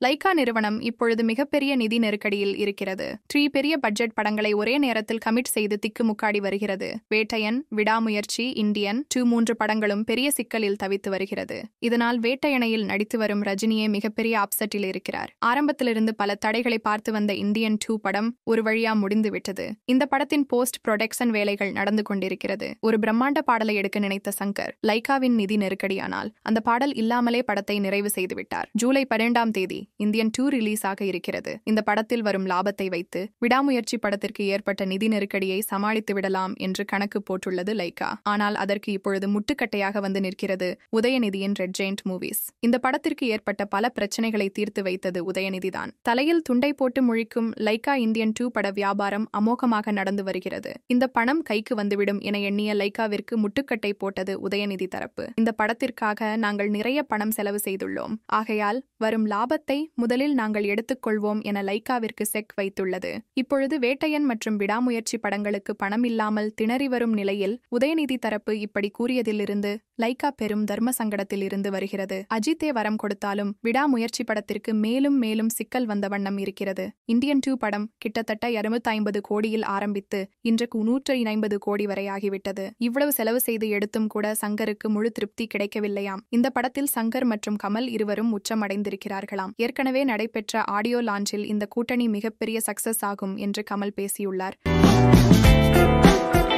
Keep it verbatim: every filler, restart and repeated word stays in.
Lyca நிறுவனம் இப்பொழுது மிகப்பெரிய நிதி நெருக்கடியில் இருக்கிறது. த்ரீ பெரிய பட்ஜெட் படங்களை ஒரே நேரத்தில் கமிட் செய்து திக்குமுக்காடி வருகிறது. வேட்டையன், விடாமுயற்சி, இந்தியன் டூ மூன்று படங்களும் பெரிய சிக்கலில் தவித்து வருகிறது. இதனால் வேட்டையனையில் நடித்து வரும் ரஜினியே மிகப்பெரிய அப்செட்டில் இருக்கிறார். ஆரம்பத்திலிருந்து பல தடைகளை பார்த்து வந்த இந்தியன் டூ படம் ஒரு வழியா முடிந்து விட்டது. இந்த படத்தின் போஸ்ட் ப்ரொடக்ஷன் வேலைகள் நடந்து கொண்டிருக்கிறது. ஒரு பிரம்மாண்ட பாடலை எடுக்க நினைத்த சங்கர் லைகாவின் நிதி நெருக்கடியானால் அந்த பாடல் இல்லாமலே படத்தை நிறைவு செய்துவிட்டார். ஜூலை பன்னிரண்டாம் தேதி இந்தியன் டூ ரிலீஸ் ஆக இருக்கிறது. இந்த படத்தில் வரும் லாபத்தை வைத்து விடாமுயற்சி படத்திற்கு ஏற்பட்ட நிதி நெருக்கடியை சமாளித்து விடலாம் என்று கணக்கு போட்டுள்ளது லைகா. ஆனால் அதற்கு இப்பொழுது முட்டுக்கட்டையாக வந்து நிற்கிறது உதயநிதியின் ரெட் ஜெயண்ட் மூவிஸ். இந்த படத்திற்கு ஏற்பட்ட பல பிரச்சனைகளை தீர்த்து வைத்தது உதயநிதிதான். தலையில் துண்டை போட்டு முழிக்கும் லைகா இந்தியன் டூ பட வியாபாரம் அமோகமாக நடந்து வருகிறது. இந்த பணம் கைக்கு வந்துவிடும் என எண்ணிய லைகாவிற்கு முட்டுக்கட்டை போட்டது உதயநிதி தரப்பு. இந்த படத்திற்காக நாங்கள் நிறைய பணம் செலவு செய்துள்ளோம். ஆகையால் வரும் லாபத்தை முதலில் நாங்கள் எடுத்துக்கொள்வோம் என லைகாவிற்கு செக் வைத்துள்ளது. இப்பொழுது வேட்டையன் மற்றும் விடாமுயற்சி படங்களுக்கு பணம் இல்லாமல் திணறி வரும் நிலையில் உதயநிதி தரப்பு இப்படி கூறியதிலிருந்து லைகா பெரும் தர்ம சங்கடத்தில் இருந்து வருகிறது. அஜித்தே வரம் கொடுத்தாலும் விடாமுயற்சி படத்திற்கு மேலும் மேலும் சிக்கல் வந்த வண்ணம் இருக்கிறது. இந்தியன் டூ படம் கிட்டத்தட்ட இருநூத்தி ஐம்பது கோடியில் ஆரம்பித்து இன்றைக்கு நூற்றி ஐம்பது கோடி வரை ஆகிவிட்டது. இவ்வளவு செலவு செய்து எடுத்தும் கூட சங்கருக்கு முழு திருப்தி கிடைக்கவில்லையாம். இந்த படத்தில் சங்கர் மற்றும் கமல் இருவரும் உச்சமடைந்திருக்கிறார்களாம். ஏற்கனவே நடைபெற்ற ஆடியோ லான்ச்சில் இந்த கூட்டணி மிகப்பெரிய சக்சஸ் ஆகும் என்று கமல் பேசியுள்ளார்.